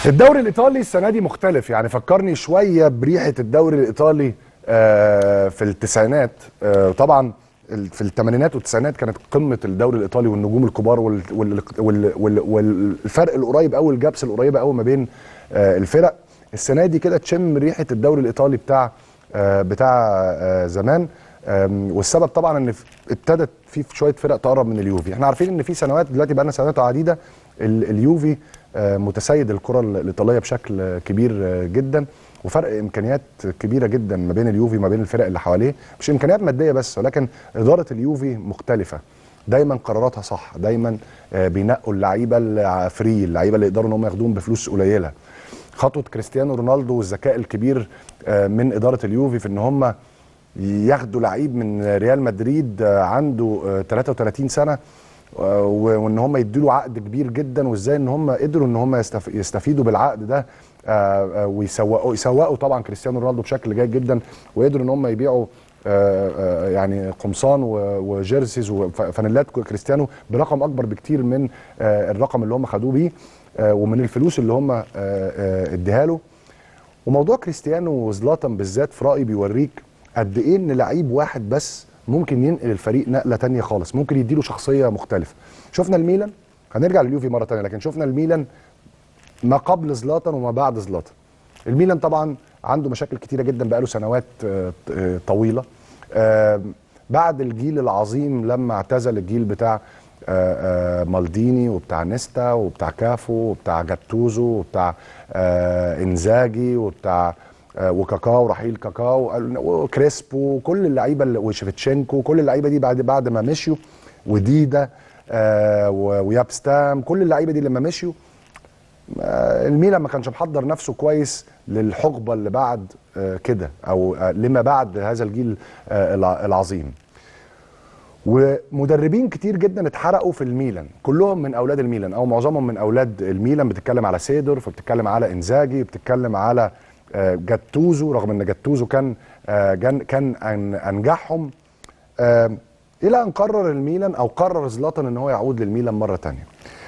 الدوري الايطالي السنه دي مختلف، يعني فكرني شويه بريحه الدوري الايطالي في التسعينات. طبعا في الثمانينات والتسعينات كانت قمه الدوري الايطالي والنجوم الكبار والفرق القريب قوي، الجابس القريبه قوي ما بين الفرق. السنه دي كده تشم ريحه الدوري الايطالي بتاع زمان. والسبب طبعا ان ابتدت في شويه فرق تقرب من اليوفي. احنا عارفين ان في سنوات دلوقتي بقى لنا سنوات عديده اليوفي متسيد الكره الايطاليه بشكل كبير جدا، وفرق امكانيات كبيره جدا ما بين اليوفي وما بين الفرق اللي حواليه، مش امكانيات ماديه بس، ولكن اداره اليوفي مختلفه، دايما قراراتها صح، دايما بينقوا اللعيبه الفري، اللعيبه اللي يقدروا ان هم ياخدوهم بفلوس قليله. خطوه كريستيانو رونالدو والذكاء الكبير من اداره اليوفي في ان هم ياخدوا لعيب من ريال مدريد عنده 33 سنه وان هم يديله عقد كبير جدا، وازاي ان هم قدروا ان هم يستفيدوا بالعقد ده ويسوقوا طبعا كريستيانو رونالدو بشكل جيد جدا، وقدروا ان هم يبيعوا يعني قمصان وجيرسيز وفانيلات كريستيانو برقم اكبر بكتير من الرقم اللي هم خدوه بيه ومن الفلوس اللي هم اديها له. وموضوع كريستيانو وزلاتان بالذات في رايي بيوريك قد ايه ان لعيب واحد بس ممكن ينقل الفريق نقله تانية خالص، ممكن يديله شخصيه مختلفه. شفنا الميلان، هنرجع لليوفي مره تانية، لكن شفنا الميلان ما قبل زلاتان وما بعد زلاتان. الميلان طبعا عنده مشاكل كتيره جدا بقاله سنوات طويله. بعد الجيل العظيم لما اعتزل الجيل بتاع مالديني وبتاع نيستا وبتاع كافو وبتاع جاتوزو وبتاع انزاجي وبتاع وكاكاو، رحيل كاكاو وكريسبو، كل اللعيبه وشيفتشينكو، كل اللعيبه دي بعد ما مشيوا، وديدا ويابستام، كل اللعيبه دي لما مشيوا الميلان ما كانش محضر نفسه كويس للحقبه اللي بعد كده، او لما بعد هذا الجيل العظيم. ومدربين كتير جدا اتحرقوا في الميلان، كلهم من اولاد الميلان او معظمهم من اولاد الميلان. بتتكلم على سيدورف، بتتكلم على انزاجي، بتتكلم على جاتوزو، رغم ان جاتوزو كان انجحهم، الى ان قرر الميلان او قرر زلاتان ان هو يعود للميلان مره ثانيه.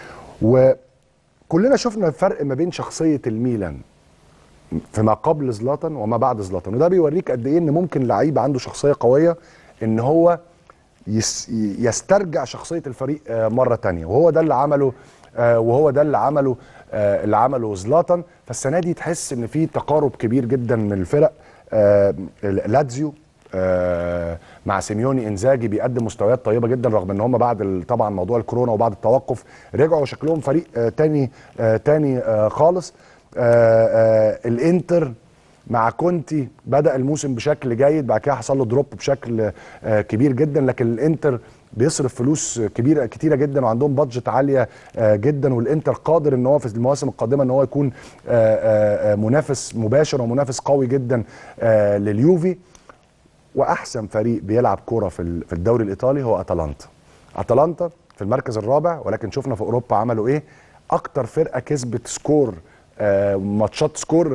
وكلنا شفنا الفرق ما بين شخصيه الميلان فيما قبل زلاتان وما بعد زلاتان، وده بيوريك قد ايه ان ممكن لعيب عنده شخصيه قويه ان هو يسترجع شخصيه الفريق مره ثانيه، وهو ده اللي عمله زلاتان. فالسنه دي تحس ان في تقارب كبير جدا من الفرق. لاتزيو مع سيميوني، انزاجي بيقدم مستويات طيبه جدا، رغم ان هم بعد طبعا موضوع الكورونا وبعد التوقف رجعوا شكلهم فريق تاني خالص. الانتر مع كونتي بدأ الموسم بشكل جيد، بعد كده حصل له دروب بشكل كبير جدا، لكن الانتر بيصرف فلوس كتيره جدا وعندهم بادجت عاليه جدا، والانتر قادر ان هو في المواسم القادمه ان هو يكون منافس مباشر ومنافس قوي جدا لليوفي. واحسن فريق بيلعب كوره في الدوري الايطالي هو اتلانتا في المركز الرابع، ولكن شفنا في اوروبا عملوا ايه. اكتر فرقه كسبت سكور ماتشات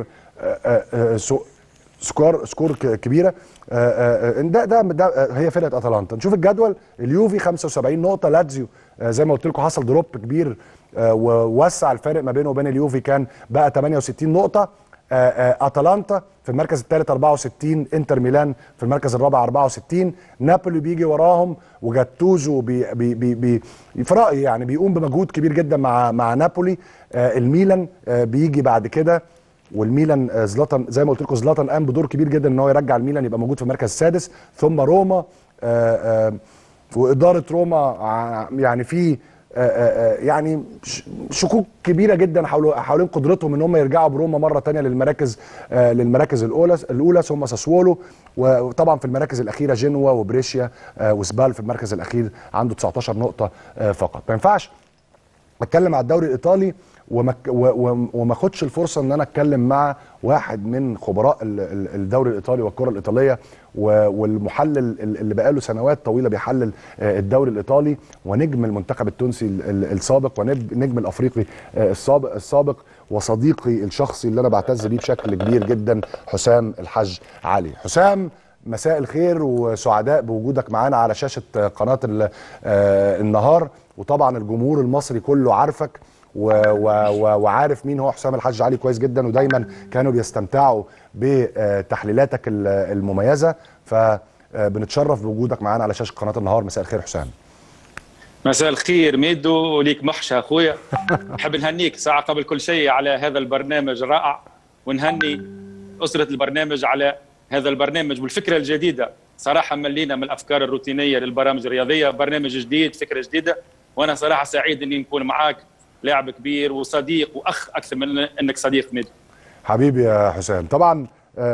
سكور كبيره ده هي فرقه اتلانتا. نشوف الجدول، اليوفي 75 نقطه، لاتزيو زي ما قلت لكم حصل دروب كبير ووسع الفارق ما بينه وبين اليوفي، كان بقى 68 نقطه. اتلانتا في المركز الثالث 64، انتر ميلان في المركز الرابع 64، نابولي بيجي وراهم، وجاتوزو في رايي يعني بيقوم بمجهود كبير جدا مع نابولي. الميلان بيجي بعد كده، والميلان زلاتان زي ما قلت لكم، زلاتان قام بدور كبير جدا ان هو يرجع الميلان يبقى موجود في المركز السادس. ثم روما، واداره روما يعني في يعني شكوك كبيره جدا حوالين قدرتهم ان هم يرجعوا بروما مره ثانيه للمراكز الاولى، ثم ساسولو، وطبعا في المراكز الاخيره جنوا وبريشيا وسبال في المركز الاخير عنده 19 نقطه فقط. ما ينفعش اتكلم على الدوري الايطالي وما اخدش الفرصه ان انا اتكلم مع واحد من خبراء الدوري الايطالي والكره الايطاليه والمحلل اللي بقاله سنوات طويله بيحلل الدوري الايطالي، ونجم المنتخب التونسي السابق ونجم الافريقي السابق وصديقي الشخصي اللي انا بعتز بيه بشكل كبير جدا، حسام الحاج علي. حسام، مساء الخير وسعداء بوجودك معانا على شاشه قناه النهار، وطبعا الجمهور المصري كله عارفك وعارف مين هو حسام الحاج علي كويس جدا، ودايما كانوا بيستمتعوا بتحليلاتك المميزه. فبنتشرف بوجودك معانا على شاشه قناه النهار. مساء الخير حسام. مساء الخير ميدو، وليك محشى اخويا. نحب نهنيك ساعه قبل كل شيء على هذا البرنامج الرائع، ونهني اسره البرنامج على هذا البرنامج والفكره الجديده. صراحه ملينا من الافكار الروتينيه للبرامج الرياضيه، برنامج جديد، فكره جديده، وانا صراحه سعيد اني نكون معاك، لاعب كبير وصديق واخ اكثر من انك صديق ميدو. حبيبي يا حسام. طبعا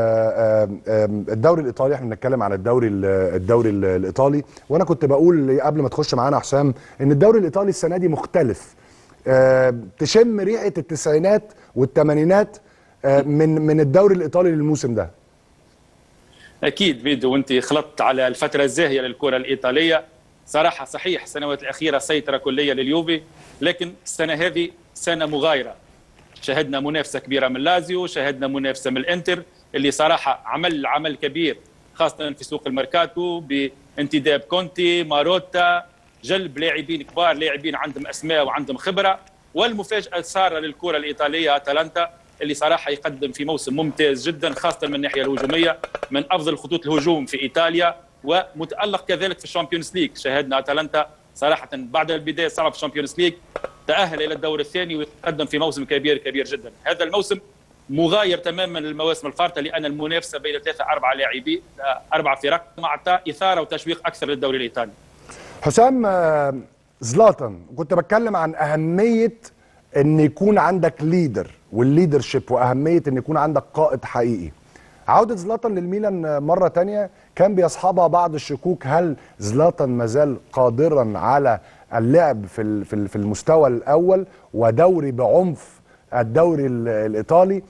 الدوري الايطالي، احنا بنتكلم عن الدوري الايطالي، وانا كنت بقول قبل ما تخش معانا يا حسام ان الدوري الايطالي السنه دي مختلف. تشم ريحه التسعينات والثمانينات من الدوري الايطالي للموسم ده. اكيد ميدو، وانت خلطت على الفتره الزاهيه للكره الايطاليه. صراحه صحيح السنوات الاخيره سيطره كليه لليوفي، لكن السنه هذه سنه مغايره. شاهدنا منافسه كبيره من لازيو، شاهدنا منافسه من الانتر اللي صراحه عمل كبير خاصه في سوق الميركاتو بانتداب كونتي، ماروتا، جلب لاعبين كبار، لاعبين عندهم اسماء وعندهم خبره. والمفاجاه الساره للكره الايطاليه اتلانتا اللي صراحه يقدم في موسم ممتاز جدا خاصه من الناحيه الهجوميه، من افضل خطوط الهجوم في ايطاليا، ومتالق كذلك في الشامبيونز ليج. شاهدنا اتلانتا صراحه بعد البدايه الصعبه في الشامبيونز ليج تأهل إلى الدور الثاني ويتقدم في موسم كبير جدا. هذا الموسم مغاير تماما للمواسم الفارطة، لأن المنافسة بين 3-4 لاعبين، 4 فرق، مع إثارة وتشويق أكثر للدوري الإيطالي. حسام، زلاتان، كنت بتكلم عن أهمية أن يكون عندك ليدر والليدرشيب، وأهمية أن يكون عندك قائد حقيقي. عودة زلاتان للميلان مرة تانية كان بيصحبها بعض الشكوك، هل زلاتان مازال قادرا على اللعب في المستوى الأول ودوري بعنف الدوري الإيطالي؟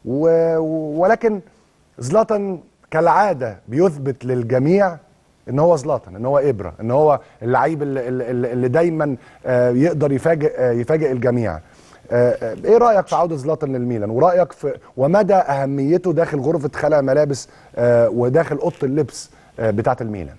ولكن زلاتان كالعادة بيثبت للجميع ان هو زلاتان، ان هو إبرة، ان هو اللعيب اللي دايما يقدر يفاجئ الجميع. ايه رايك في عوده زلاتان للميلان، ورايك في ومدى اهميته داخل غرفه خلع ملابس وداخل اوضه اللبس بتاعه الميلان؟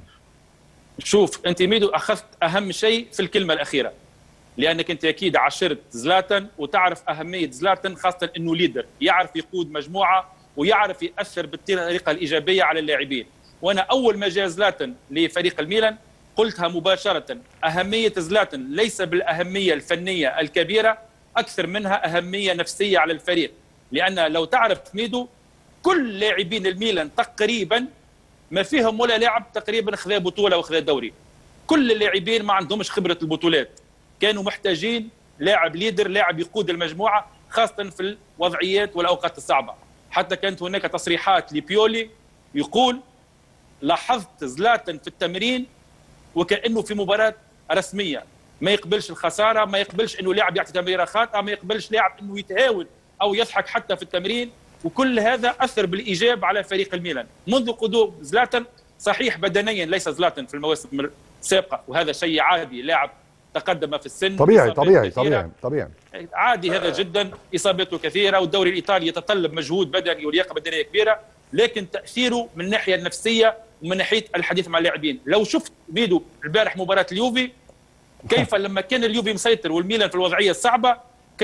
شوف انت ميدو اخذت اهم شيء في الكلمه الاخيره، لانك انت اكيد عاشرت زلاتان وتعرف اهميه زلاتان، خاصه انه ليدر يعرف يقود مجموعه ويعرف ياثر بالطريقه الايجابيه على اللاعبين. وانا اول ما جاء زلاتان لفريق الميلان قلتها مباشره، اهميه زلاتان ليس بالاهميه الفنيه الكبيره اكثر منها اهميه نفسيه على الفريق. لان لو تعرف ميدو كل لاعبين الميلان تقريبا ما فيهم ولا لاعب تقريبا خذا بطوله وخذا دوري. كل اللاعبين ما عندهمش خبره البطولات، كانوا محتاجين لاعب ليدر، لاعب يقود المجموعه خاصه في الوضعيات والاوقات الصعبه. حتى كانت هناك تصريحات لبيولي يقول لاحظت زلاتان في التمرين وكانه في مباراه رسميه، ما يقبلش الخساره، ما يقبلش انه لاعب يعطي تمريره خاطئه، ما يقبلش لاعب انه يتهاون او يضحك حتى في التمرين. وكل هذا اثر بالايجاب على فريق الميلان منذ قدوم زلاتان. صحيح بدنيا ليس زلاتان في المواسم السابقه، وهذا شيء عادي، لاعب تقدم في السن، طبيعي عادي هذا جدا، اصابته كثيره، والدوري الايطالي يتطلب مجهود بدني ولياقه بدنيه كبيره، لكن تاثيره من الناحيه النفسيه ومن ناحيه الحديث مع اللاعبين. لو شفت ميدو البارح مباراه اليوفي كيف لما كان اليوفي مسيطر والميلان في الوضعيه الصعبه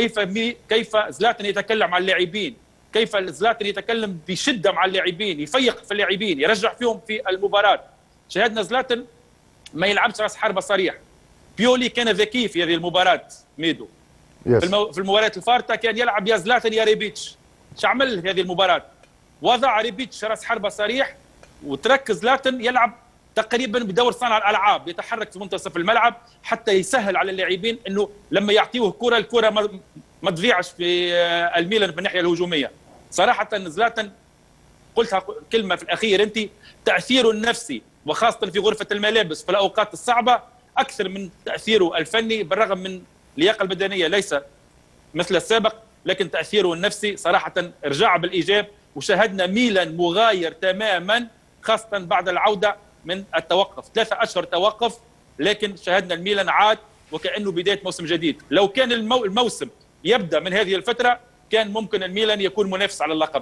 كيف زلاتان يتكلم مع اللاعبين، كيف زلاتان يتكلم بشده مع اللاعبين، يفيق في اللاعبين، يرجع فيهم في المباراه. شاهدنا زلاتان ما يلعبش راس حربه صريح. بيولي كان ذكي في هذه المباراه ميدو. في المباراه الفارطه كان يلعب يا زلاتان يا ريبيتش. ايش عمل في هذه المباراه؟ وضع ريبيتش راس حربه صريح وتركز زلاتان يلعب تقريبا بدور صانع الالعاب، يتحرك في منتصف الملعب حتى يسهل على اللاعبين انه لما يعطيوه الكره ما تضيعش في الميلان في الناحيه الهجوميه. صراحه زلاتان قلتها كلمه في الاخير، انت تاثيره النفسي وخاصه في غرفه الملابس في الاوقات الصعبه اكثر من تاثيره الفني، بالرغم من اللياقه البدنيه ليس مثل السابق، لكن تاثيره النفسي صراحه رجع بالايجاب. وشاهدنا ميلان مغاير تماما خاصه بعد العوده من التوقف، 3 أشهر توقف، لكن شاهدنا الميلان عاد وكأنه بداية موسم جديد. لو كان الموسم يبدأ من هذه الفترة كان ممكن الميلان يكون منافس على اللقب.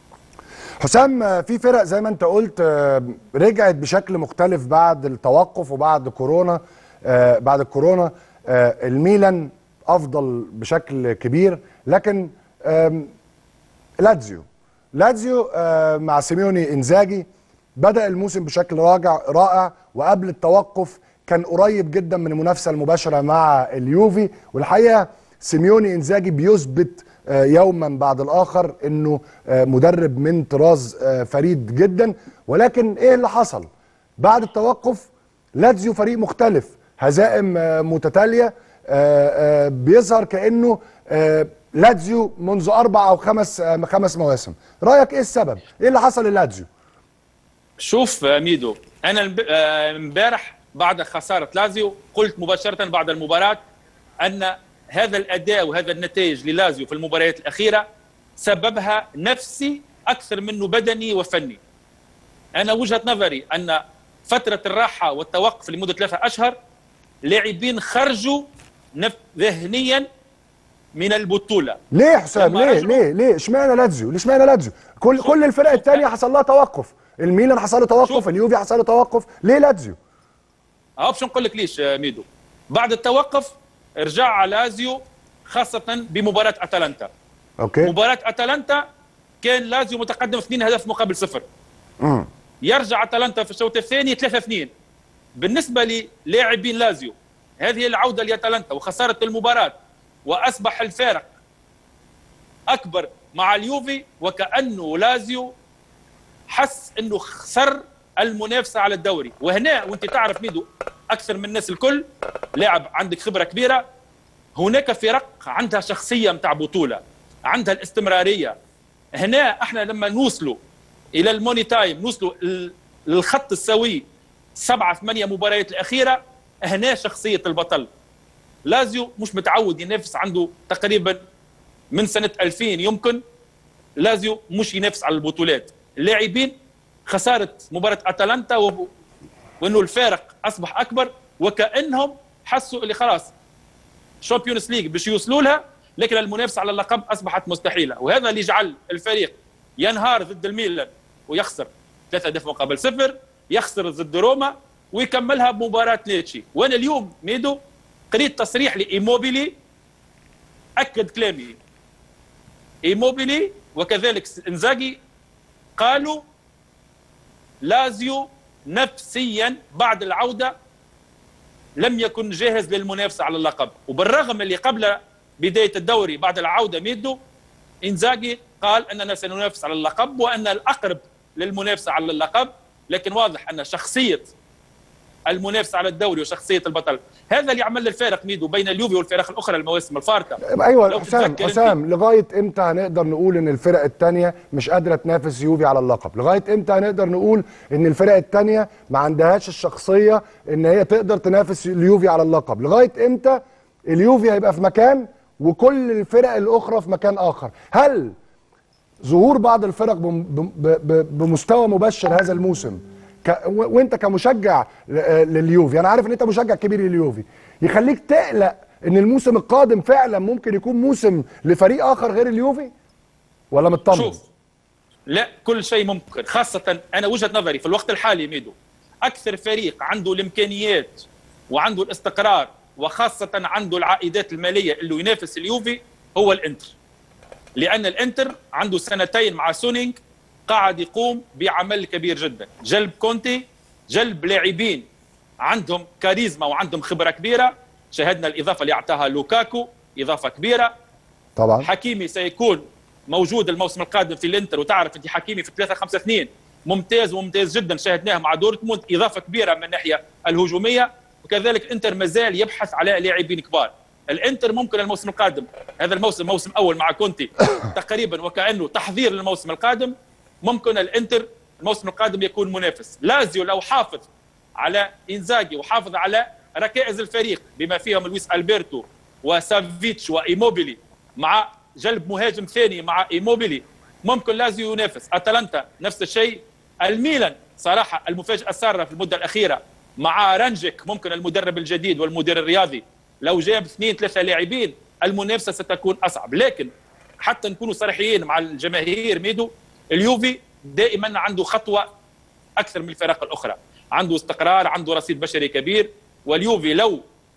حسام، في فرق زي ما انت قلت رجعت بشكل مختلف بعد التوقف وبعد كورونا. بعد الكورونا الميلان افضل بشكل كبير، لكن لاتزيو مع سيميوني انزاجي بدأ الموسم بشكل رائع، وقبل التوقف كان قريب جدا من المنافسه المباشره مع اليوفي. والحقيقه سيميوني انزاجي بيثبت يوما بعد الاخر انه مدرب من طراز فريد جدا. ولكن ايه اللي حصل بعد التوقف؟ لاتزيو فريق مختلف، هزائم متتاليه، بيظهر كانه لاتزيو منذ 4 أو 5 مواسم. رايك ايه السبب؟ ايه اللي حصل للاتزيو؟ شوف ميدو، انا امبارح بعد خساره لازيو قلت مباشره بعد المباراه ان هذا الاداء وهذا النتائج للازيو في المباريات الاخيره سببها نفسي اكثر منه بدني وفني. انا وجهه نظري ان فتره الراحه والتوقف لمده 3 أشهر لاعبين خرجوا ذهنيا من البطوله. ليه حسام؟ ليه اشمعنى لاتزيو؟ كل الفرق الثانيه حصل لها توقف، الميلان حصل له توقف، اليوفي حصل له توقف، ليه لاتزيو؟ باش نقول لك ليش ميدو. بعد التوقف رجع لازيو خاصه بمباراه اتلانتا. اوكي. مباراه اتلانتا كان لازيو متقدم 2 أهداف مقابل 0. يرجع اتلانتا في الشوط الثاني 3-2. بالنسبه للاعبين لازيو هذه العوده لاتلانتا وخساره المباراه واصبح الفارق اكبر مع اليوفي، وكانه لازيو حس انه خسر المنافسه على الدوري. وهنا وانت تعرف ميدو اكثر من الناس الكل، لاعب عندك خبره كبيره، هناك فرق عندها شخصيه متاع بطوله، عندها الاستمراريه. هنا احنا لما نوصلوا الى الموني تايم، نوصلوا للخط السوي 7-8 مباريات الاخيره، هنا شخصيه البطل. لازيو مش متعود ينافس، عنده تقريبا من سنه 2000 يمكن لازيو مش ينافس على البطولات. اللاعبين خساره مباراه اتلانتا وانه الفارق اصبح اكبر، وكانهم حسوا اللي خلاص شامبيونز ليج باش يوصلوا لها، لكن المنافسه على اللقب اصبحت مستحيله. وهذا اللي جعل الفريق ينهار ضد الميلان ويخسر 3 أهداف مقابل 0، يخسر ضد روما ويكملها بمباراه ليتشي. وانا اليوم ميدو قريت تصريح لايموبيلي اكد كلامي. ايموبيلي وكذلك انزاجي قالوا لازيو نفسيا بعد العوده لم يكن جاهز للمنافسه على اللقب. وبالرغم اللي قبل بدايه الدوري بعد العوده ميدو انزاجي قال اننا سننافس على اللقب وان الاقرب للمنافسه على اللقب، لكن واضح ان شخصيه المنافسه على الدوري وشخصيه البطل هذا اللي عمل الفارق ميدو بين اليوفي والفرق الاخرى المواسم الفارقه. ايوه حسام لغايه امتى هنقدر نقول ان الفرق الثانيه مش قادره تنافس يوفي على اللقب؟ لغايه امتى هنقدر نقول ان الفرق الثانيه ما عندهاش الشخصيه ان هي تقدر تنافس اليوفي على اللقب؟ لغايه امتى اليوفي هيبقى في مكان وكل الفرق الاخرى في مكان اخر؟ هل ظهور بعض الفرق بمستوى مبشر هذا الموسم وانت كمشجع لليوفي، انا عارف ان انت مشجع كبير لليوفي، يخليك تقلق ان الموسم القادم فعلا ممكن يكون موسم لفريق اخر غير اليوفي، ولا مطمن؟ شوف، لا، كل شيء ممكن، خاصة انا وجهة نظري في الوقت الحالي ميدو اكثر فريق عنده الامكانيات وعنده الاستقرار وخاصة عنده العائدات المالية اللي ينافس اليوفي هو الانتر. لان الانتر عنده 2 مع سونينج قاعد يقوم بعمل كبير جدا، جلب كونتي، جلب لاعبين عندهم كاريزما وعندهم خبره كبيره. شاهدنا الاضافه اللي اعطاها لوكاكو، اضافه كبيره طبعا. حكيمي سيكون موجود الموسم القادم في الانتر، وتعرف انت حكيمي في 3-5-2 ممتاز وممتاز جدا، شاهدناه مع دورتموند، اضافه كبيره من الناحيه الهجوميه. وكذلك الانتر مازال يبحث على لاعبين كبار. الانتر ممكن الموسم القادم، هذا الموسم موسم اول مع كونتي تقريبا وكانه تحضير للموسم القادم، ممكن الانتر الموسم القادم يكون منافس. لازيو لو حافظ على انزاجي وحافظ على ركائز الفريق بما فيهم لويس البرتو وسافيتش وايموبيلي مع جلب مهاجم ثاني مع ايموبيلي، ممكن لازيو ينافس. اتلانتا نفس الشيء. الميلان صراحه المفاجاه الساره في المده الاخيره مع رانجيك، ممكن المدرب الجديد والمدير الرياضي لو جاب 2-3 لاعبين المنافسه ستكون اصعب. لكن حتى نكونوا صريحين مع الجماهير ميدو، اليوفي دائما عنده خطوه اكثر من الفرق الاخرى، عنده استقرار، عنده رصيد بشري كبير. واليوفي لو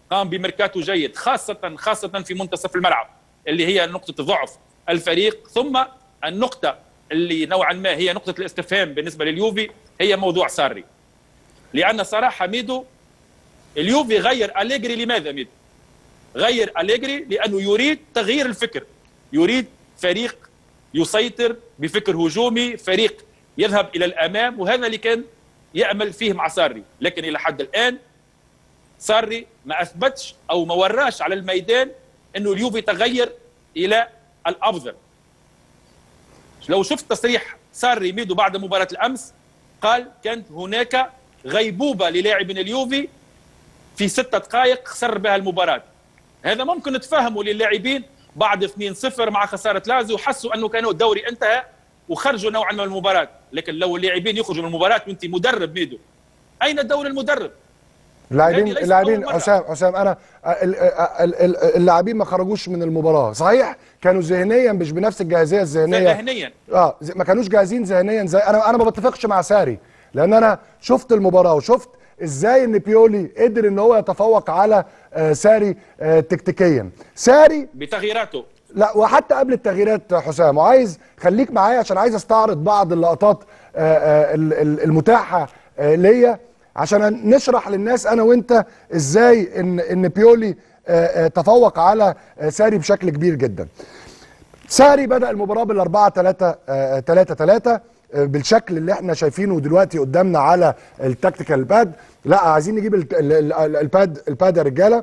قام بميركاتو جيد، خاصه في منتصف الملعب اللي هي نقطه ضعف الفريق. ثم النقطه اللي نوعا ما هي نقطه الاستفهام بالنسبه لليوفي هي موضوع ساري. لان صراحه ميدو اليوفي غير أليجري. لماذا ميدو غير أليجري؟ لانه يريد تغيير الفكر، يريد فريق يسيطر بفكر هجومي، فريق يذهب الى الامام، وهذا اللي كان يامل فيه مع ساري. لكن الى حد الان ساري ما اثبتش او ما وراش على الميدان انه اليوفي تغير الى الافضل. لو شفت تصريح ساري ميدو بعد مباراه الامس، قال كانت هناك غيبوبه للاعبين اليوفي في 6 دقائق خسر بها المباراه. هذا ممكن نتفهمه للاعبين بعد 2-0 مع خساره لازيو، وحسوا انه كانوا الدوري انتهى وخرجوا نوعا من المباراه. لكن لو اللاعبين يخرجوا من المباراه وانت مدرب ميدو، اين دور المدرب؟ اللاعبين حسام انا اللاعبين ما خرجوش من المباراه، صحيح كانوا ذهنيا مش بنفس الجاهزيه الذهنيه، ذهنيا ما كانوش جاهزين ذهنيا. زي انا ما بتفقش مع ساري، لان انا شفت المباراه وشفت ازاي ان بيولي قدر ان هو يتفوق على ساري تكتيكيا. ساري بتغييراته، لا وحتى قبل التغييرات حسام، وعايز خليك معايا عشان عايز استعرض بعض اللقطات المتاحه ليا عشان نشرح للناس انا وانت ازاي ان بيولي تفوق على ساري بشكل كبير جدا. ساري بدأ المباراة بال4-3-3 بالشكل اللي احنا شايفينه دلوقتي قدامنا على التكتيكال باد. لا عايزين نجيب الباد يا رجاله،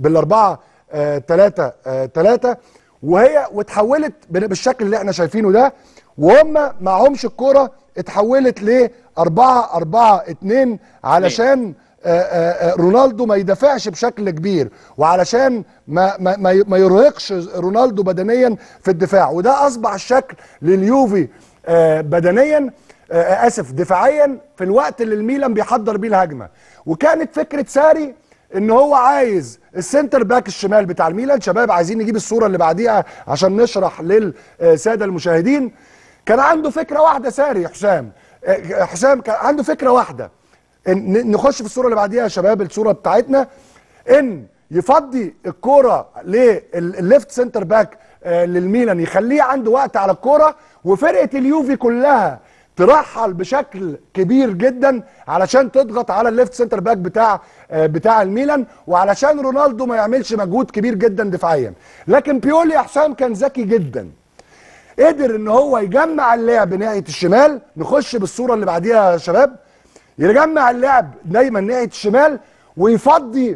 بال4-3-3 واتحولت بالشكل اللي احنا شايفينه ده، وهم معهمش الكرة اتحولت ل 4-4-2 علشان رونالدو ما يدافعش بشكل كبير، وعلشان ما يرهقش رونالدو بدنيا في الدفاع. وده اصبح الشكل لليوفي بدنيا دفاعيا في الوقت اللي الميلان بيحضر بيه الهجمه. وكانت فكره ساري ان هو عايز السنتر باك الشمال بتاع الميلان. شباب عايزين نجيب الصوره اللي بعديها عشان نشرح للساده المشاهدين. كان عنده فكره واحده ساري، حسام كان عنده فكره واحده. نخش في الصوره اللي بعديها يا شباب، الصوره بتاعتنا، ان يفضي الكوره للليفت سنتر باك للميلان، يخليه عنده وقت على الكوره، وفرقه اليوفي كلها ترحل بشكل كبير جدا علشان تضغط على الليفت سنتر باك بتاع الميلان، وعلشان رونالدو ما يعملش مجهود كبير جدا دفاعيا. لكن بيولي يا حسام كان ذكي جدا، قدر ان هو يجمع اللعب ناحيه الشمال. نخش بالصوره اللي بعديها يا شباب. يجمع اللعب دايما ناحيه الشمال ويفضي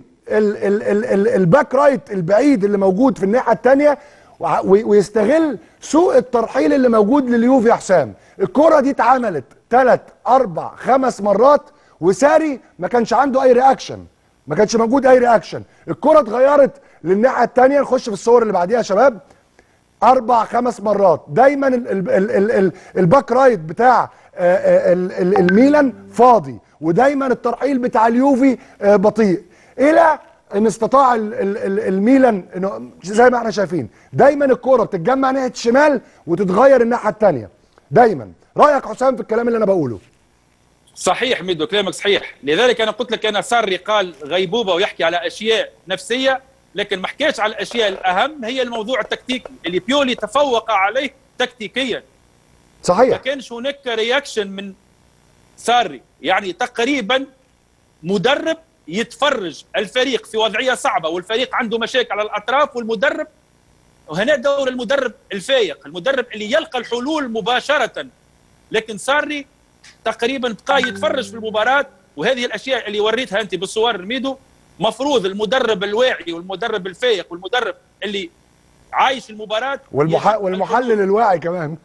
الباك رايت البعيد اللي موجود في الناحيه الثانيه، ويستغل سوء الترحيل اللي موجود لليوفي. يا حسام الكره دي اتعملت 3 4 5 مرات وساري ما كانش عنده اي رياكشن، ما كانش موجود اي رياكشن. الكره اتغيرت للناحيه الثانيه. نخش في الصور اللي بعديها يا شباب. 4 5 مرات دايما الباك رايت بتاع الميلان فاضي، ودايما الترحيل بتاع اليوفي بطيء، الى ان استطاع الميلان انه زي ما احنا شايفين دايما الكوره بتتجمع ناحيه الشمال وتتغير الناحيه الثانيه دايما. رايك حسام في الكلام اللي انا بقوله؟ صحيح ميدو، كلامك صحيح. لذلك انا قلت لك، انا ساري قال غيبوبه ويحكي على اشياء نفسيه، لكن ما حكيتش على الاشياء الاهم، هي الموضوع التكتيكي اللي بيولي تفوق عليه تكتيكيا. صحيح، ما كانش هناك رياكشن من ساري، يعني تقريبا مدرب يتفرج الفريق في وضعيه صعبه والفريق عنده مشاكل على الاطراف، والمدرب، وهنا دور المدرب الفايق، المدرب اللي يلقى الحلول مباشره. لكن ساري تقريبا بقى يتفرج في المباراه، وهذه الاشياء اللي وريتها انت بالصور الميدو. مفروض المدرب الواعي والمدرب الفايق والمدرب اللي عايش المباراه والمحلل الواعي كمان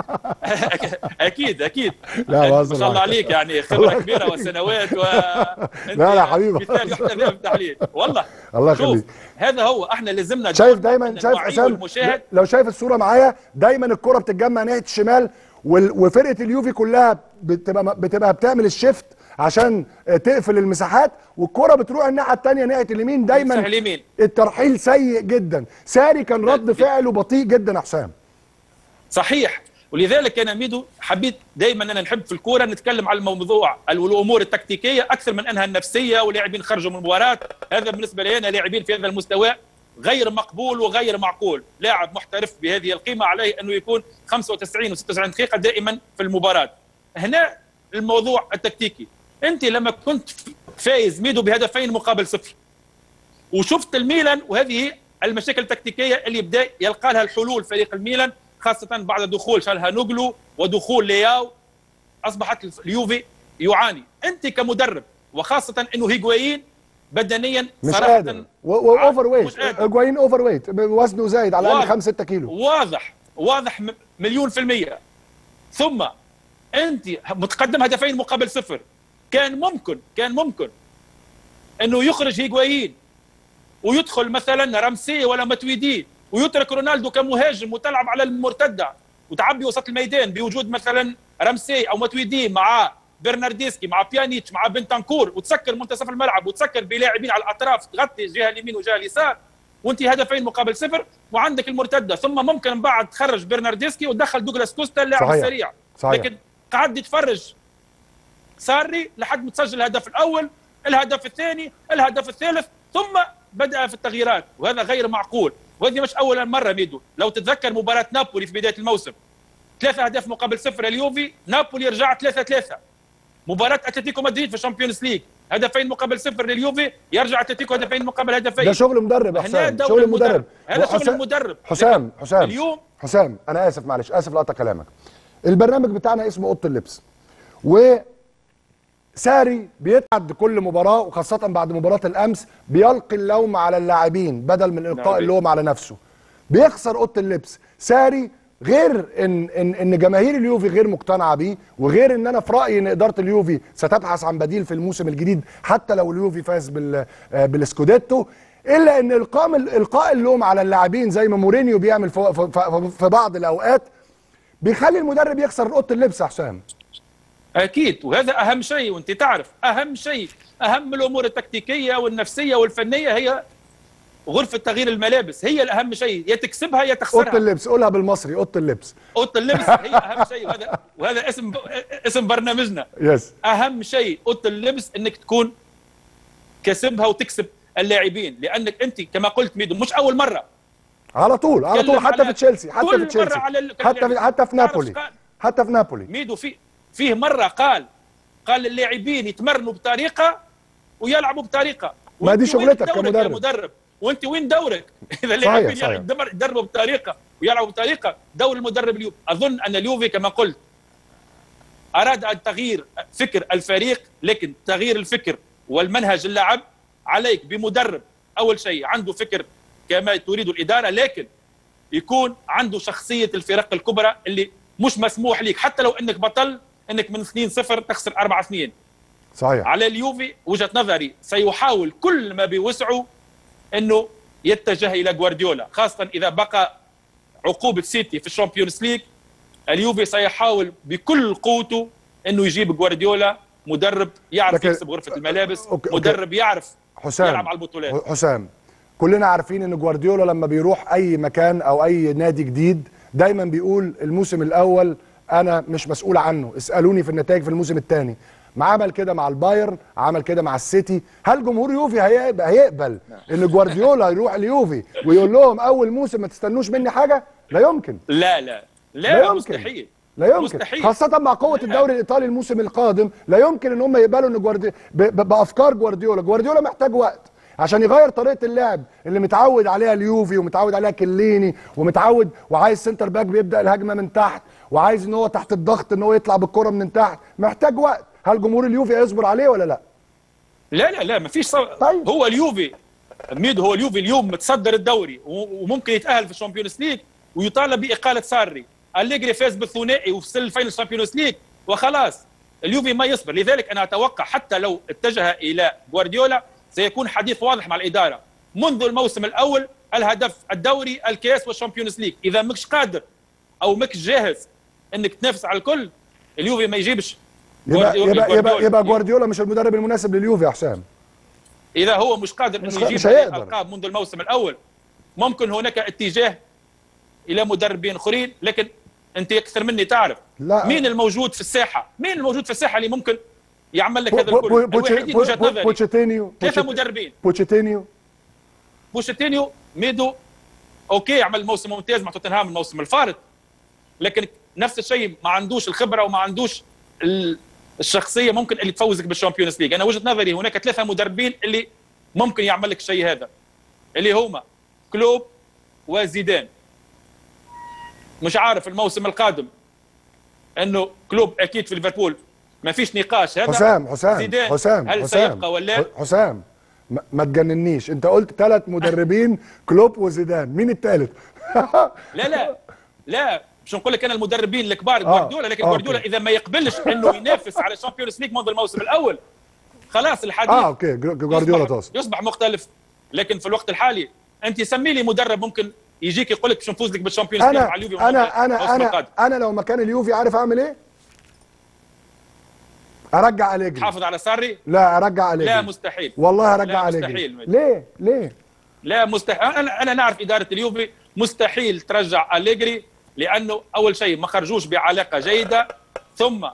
اكيد لا ما شاء الله عليك، يعني خبره كبيره وسنوات لا لا حبيبي مثال يحتذى بالتحليل والله. الله يخليك. هذا هو، احنا لازمنا شايف دايما، شايف حسام لو شايف الصوره معايا، دايما الكره بتتجمع ناحيه الشمال، وفرقه اليوفي كلها بتبقى بتعمل الشيفت عشان تقفل المساحات، والكره بتروح الناحيه الثانيه ناحيه اليمين. دايما الترحيل سيء جدا. ساري كان رد فعله بطيء جدا يا حسام. صحيح، ولذلك انا ميدو حبيت دائما انا نحب في الكوره نتكلم على الموضوع الامور التكتيكيه اكثر من انها النفسيه ولاعبين خرجوا من المباراه. هذا بالنسبه لي انا لاعبين في هذا المستوى غير مقبول وغير معقول. لاعب محترف بهذه القيمه عليه انه يكون 95 و96 دقيقه دائما في المباراه. هنا الموضوع التكتيكي، انت لما كنت فايز ميدو بهدفين مقابل صفر وشفت الميلان، وهذه المشاكل التكتيكيه اللي بدا يلقى لها الحلول فريق الميلان خاصه بعد دخول شالهانوغلو ودخول لياو، اصبحت اليوفي يعاني. انت كمدرب وخاصه انه هيغوايين بدنيا مش صراحه قادر واوفر ويت، هيغوايين اوفر ويت، وزنه زايد على الاقل 5-6 كيلو. واضح مليون في المية. ثم انت متقدم هدفين مقابل صفر، كان ممكن انه يخرج هيغوايين ويدخل مثلا رمسي ولا متويدي ويترك رونالدو كمهاجم وتلعب على المرتده وتعبي وسط الميدان بوجود مثلا رمسي او متويدي مع برناردسكي مع بيانيتش مع بنتانكور، وتسكر منتصف الملعب وتسكر بلاعبين على الاطراف تغطي الجهه اليمين وجهه اليسار، وانت هدفين مقابل صفر وعندك المرتده. ثم ممكن بعد تخرج برناردسكي وتدخل دوغلاس كوستا اللاعب السريع. لكن قعد يتفرج ساري لحد ما تسجل الهدف الاول، الهدف الثاني، الهدف الثالث، ثم بدأ في التغييرات، وهذا غير معقول. وهذه مش أول مرة ميدو، لو تتذكر مباراة نابولي في بداية الموسم 3 أهداف مقابل صفر اليوفي، نابولي رجع 3-3. مباراة أتلتيكو مدريد في الشامبيونز ليج هدفين مقابل صفر لليوفي، يرجع أتلتيكو هدفين مقابل هدفين. ده شغل مدرب يا حسام، شغل المدرب. هذا شغل المدرب. حسام اليوم حسام أنا آسف معلش، آسف لقطع كلامك. البرنامج بتاعنا اسمه أوضة اللبس، و ساري بيتعد كل مباراة وخاصة بعد مباراة الأمس بيلقي اللوم على اللاعبين بدل من إلقاء اللوم على نفسه. بيخسر أوضة اللبس ساري، غير إن جماهير اليوفي غير مقتنعة بيه، وغير إن أنا في رأيي إن إدارة اليوفي ستبحث عن بديل في الموسم الجديد حتى لو اليوفي فاز بالسكوديتو، إلا إن إلقاء اللوم على اللاعبين زي ما مورينيو بيعمل في بعض الأوقات بيخلي المدرب يخسر أوضة اللبس يا حسام. اكيد، وهذا اهم شيء. وانت تعرف اهم شيء، اهم الامور التكتيكيه والنفسيه والفنيه هي غرفه تغيير الملابس، هي الاهم شيء، يا تكسبها يا تخسرها. اوضه اللبس، قولها بالمصري، اوضه اللبس. اوضه اللبس هي اهم شيء، وهذا اسم برنامجنا. يس. اهم شيء اوضه اللبس انك تكون كسبها وتكسب اللاعبين، لانك انت كما قلت ميدو مش اول مره، على طول حتى في تشيلسي، حتى في نابولي، حتى في نابولي ميدو فيه مرة قال اللاعبين يتمرنوا بطريقة ويلعبوا بطريقة. ما دي شغلتك كمدرب، وانت وين دورك؟ اذا اللاعبين يدربوا بطريقة ويلعبوا بطريقة، دور المدرب اليوم. اظن ان اليوفي كما قلت اراد ان تغيير فكر الفريق، لكن تغيير الفكر والمنهج اللعب عليك بمدرب اول شيء عنده فكر كما تريد الادارة، لكن يكون عنده شخصية الفرق الكبرى اللي مش مسموح لك حتى لو انك بطل انك من 2-0 تخسر 4-2. صحيح. على اليوفي وجهة نظري سيحاول كل ما بوسعه انه يتجه الى جوارديولا، خاصة اذا بقى عقوبة سيتي في الشامبيونز ليج. اليوفي سيحاول بكل قوته انه يجيب جوارديولا، مدرب يعرف يكسب غرفة الملابس، مدرب يعرف يلعب على البطولات. حسام، كلنا عارفين ان جوارديولا لما بيروح اي مكان او اي نادي جديد دايما بيقول الموسم الاول انا مش مسؤول عنه، اسالوني في النتائج في الموسم الثاني. ما عمل كده مع البايرن، عمل كده مع السيتي. هل جمهور يوفي هيقبل ان جوارديولا يروح اليوفي ويقول لهم اول موسم ما تستنوش مني حاجه؟ لا يمكن. لا مستحيل. لا يمكن مستحيل. خاصة مع قوة الدوري الإيطالي الموسم القادم لا يمكن ان هم يقبلوا ان بافكار جوارديولا محتاج وقت عشان يغير طريقه اللعب اللي متعود عليها اليوفي ومتعود عليها كليني ومتعود، وعايز سنتر باك بيبدا الهجمه من تحت، وعايز ان هو تحت الضغط ان هو يطلع بالكره من تحت. محتاج وقت. هل جمهور اليوفي هيصبر عليه ولا لا؟ لا مفيش طيب. هو اليوفي اليوم متصدر الدوري وممكن يتاهل في الشامبيونز ليج ويطالب باقاله ساري. أليجري فاز بالثنائي وفي الفاينل الشامبيونز ليج وخلاص. اليوفي ما يصبر. لذلك انا اتوقع حتى لو اتجه الى جوارديولا سيكون حديث واضح مع الإدارة منذ الموسم الأول. الهدف الدوري، الكاس والشامبيونز ليج. إذا مش قادر أو مش جاهز أنك تنافس على الكل، اليوفي ما يجيبش. يبقى جوارديولا مش المدرب المناسب لليوفي يا حسام. إذا هو مش قادر أنه يجيب الألقاب منذ الموسم الأول، ممكن هناك اتجاه إلى مدربين آخرين، لكن انت اكثر مني تعرف. لا. مين الموجود في الساحه؟ مين الموجود في الساحه اللي ممكن يعمل لك هذا الكل؟ الوحيدين وجهه نظري بوتشيتينيو، ثلاثه مدربين. بوتشيتينيو ميدو اوكي، عمل موسم ممتاز مع توتنهام الموسم الفارط، لكن نفس الشيء ما عندوش الخبره وما عندوش الشخصيه ممكن اللي تفوزك بالشامبيونز ليج. انا وجهه نظري هناك ثلاثه مدربين اللي ممكن يعمل لك الشيء هذا، اللي هما كلوب وزيدان. مش عارف الموسم القادم انه كلوب اكيد في ليفربول ما فيش نقاش. هذا حسام هل سيبقى ولا حسام ما تجننيش، انت قلت 3 مدربين كلوب وزيدان، مين الثالث؟ لا مش نقول لك انا المدربين الكبار جوارديولا، لكن جوارديولا اذا ما يقبلش انه ينافس على الشامبيونز ليج منذ الموسم الاول خلاص الحديث اوكي جوارديولا تقصد يصبح مختلف. لكن في الوقت الحالي انت سمي لي مدرب ممكن يجيك يقول لك باش نفوز لك بالشامبيونز ليج مع اليوفي. انا لو مكان اليوفي عارف اعمل ايه؟ ارجع أليجري. حافظ على ساري؟ لا ارجع أليجري. لا مستحيل والله ارجع أليجري. ليه؟ لا مستحيل. انا نعرف اداره اليوفي مستحيل ترجع أليجري، لانه اول شيء ما خرجوش بعلاقه جيده، ثم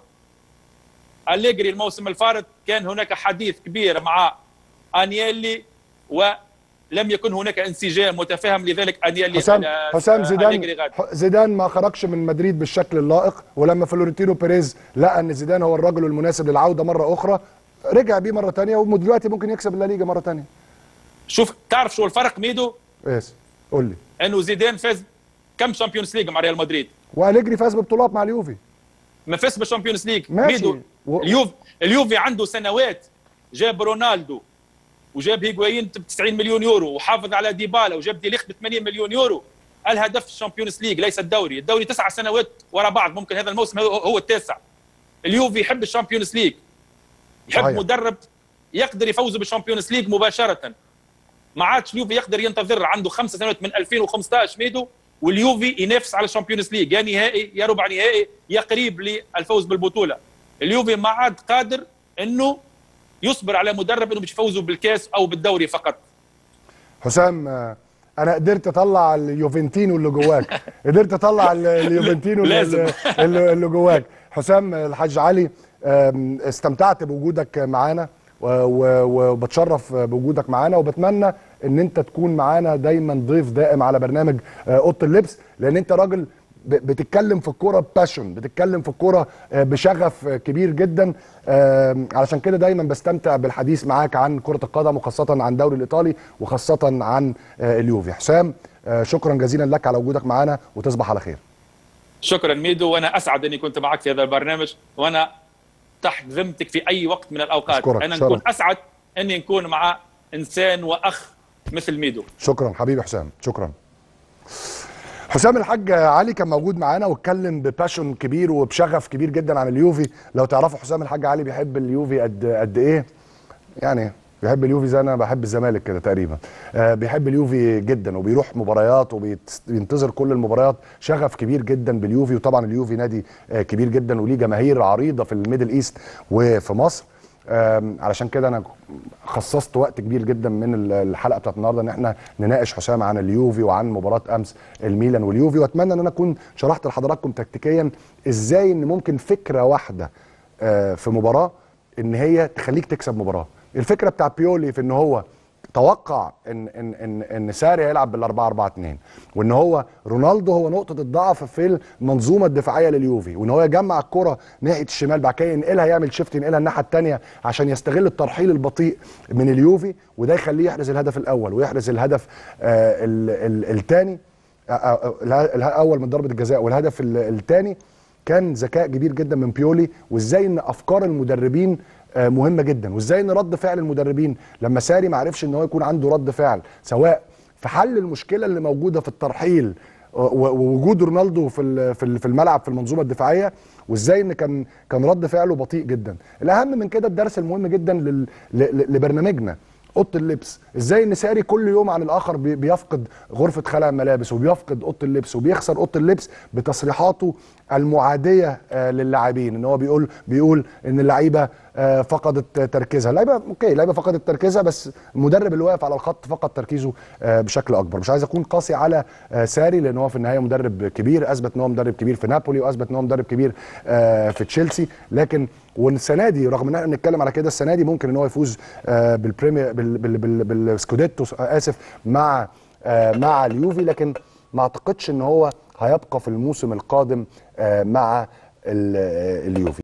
أليجري الموسم الفارط كان هناك حديث كبير مع انيلي ولم يكن هناك انسجام متفاهم، لذلك انيلي حسام زيدان ما خرجش من مدريد بالشكل اللائق، ولما فلورنتينو بيريز لقى ان زيدان هو الرجل المناسب للعوده مره اخرى رجع بيه مره ثانيه، ودلوقتي ممكن يكسب الليجا مره ثانيه. شوف تعرف شو الفرق ميدو؟ ايه قول لي. انه زيدان فاز كم شامبيونز ليج مع ريال مدريد، واليجري فاز ببطولات مع اليوفي. ما فاز بالشامبيونز ليج. ميدو اليوفي عنده سنوات جاب رونالدو وجاب هيغوايين ب 90 مليون يورو وحافظ على ديبالا وجاب دي ليخت ب 80 مليون يورو. الهدف الشامبيونز ليج ليس الدوري 9 سنوات ورا بعض، ممكن هذا الموسم هو التاسع. اليوفي يحب الشامبيونز ليج، يحب صحيح. مدرب يقدر يفوز بالشامبيونز ليج مباشره. ما عادش اليوفي يقدر ينتظر، عنده 5 سنوات من 2015 ميدو واليوفي ينافس على الشامبيونز ليج، يا نهائي يا ربع نهائي يا قريب للفوز بالبطوله. اليوفي ما عاد قادر انه يصبر على مدرب انه مش يفوزوا بالكاس او بالدوري فقط. حسام انا قدرت اطلع اليوفنتينو اللي جواك، قدرت اطلع اليوفنتينو اللي جواك. حسام الحاج علي، استمتعت بوجودك معانا وبتشرف بوجودك معانا، وبتمنى ان انت تكون معانا دايما ضيف دائم على برنامج اوضه اللبس، لان انت راجل بتتكلم في الكوره باشن، بتتكلم في الكوره بشغف كبير جدا. علشان كده دايما بستمتع بالحديث معاك عن كره القدم، وخاصه عن الدوري الايطالي، وخاصه عن اليوفي. حسام شكرا جزيلا لك على وجودك معانا، وتصبح على خير. شكرا ميدو، وانا اسعد اني كنت معك في هذا البرنامج، وانا تحت ذمتك في اي وقت من الاوقات. انا نكون اسعد اني نكون مع انسان واخ مثل ميدو. شكرا حبيبي حسام، شكرا. حسام الحاج علي كان موجود معانا واتكلم بباشون كبير وبشغف كبير جدا عن اليوفي. لو تعرفوا حسام الحاج علي بيحب اليوفي قد ايه، يعني بيحب اليوفي زي انا بحب الزمالك كده تقريبا. بيحب اليوفي جدا وبيروح مباريات وبينتظر كل المباريات، شغف كبير جدا باليوفي. وطبعا اليوفي نادي كبير جدا وليه جماهير عريضه في الميدل ايست وفي مصر. علشان كده انا خصصت وقت كبير جدا من الحلقه بتاعت النهارده ان احنا نناقش حسام عن اليوفي وعن مباراه امس الميلان واليوفي. واتمنى ان انا اكون شرحت لحضراتكم تكتيكيا ازاي ان ممكن فكره واحده في مباراه ان هي تخليك تكسب مباراه. الفكره بتاع بيولي في ان هو توقع ان ساري هيلعب بال4-4-2، وان هو رونالدو هو نقطه الضعف في المنظومه الدفاعيه لليوفي، وان هو يجمع الكره ناحيه الشمال بعد كده ينقلها، يعمل شيفت ينقلها الناحيه الثانيه عشان يستغل الترحيل البطيء من اليوفي، وده يخليه يحرز الهدف الاول ويحرز الهدف الثاني الاول من ضربه الجزاء. والهدف الثاني كان ذكاء كبير جدا من بيولي، وازاي ان افكار المدربين مهمه جدا، وازاي ان رد فعل المدربين لما ساري ما عرفش ان هو يكون عنده رد فعل سواء في حل المشكله اللي موجوده في الترحيل ووجود رونالدو في الملعب في المنظومه الدفاعيه، وازاي ان كان رد فعله بطيء جدا. الاهم من كده الدرس المهم جدا لبرنامجنا اوضه اللبس، ازاي ان ساري كل يوم عن الاخر بيفقد غرفه خلع الملابس وبيفقد اوضه اللبس وبيخسر اوضه اللبس بتصريحاته المعاديه للاعبين، ان هو بيقول ان اللعيبه فقدت تركيزها. اللعيبه اوكي، اللعيبه فقدت تركيزها، بس المدرب اللي واقف على الخط فقد تركيزه بشكل اكبر. مش عايز اكون قاسي على ساري، لان هو في النهايه مدرب كبير، اثبت ان هو مدرب كبير في نابولي، واثبت ان هو مدرب كبير في تشيلسي. لكن والسنه دي رغم ان احنا بنتكلم على كده، السنه دي ممكن ان هو يفوز بالبريمير بالسكوديتو اسف مع اليوفي، لكن ما اعتقدش ان هو هيبقى في الموسم القادم مع اليوفي.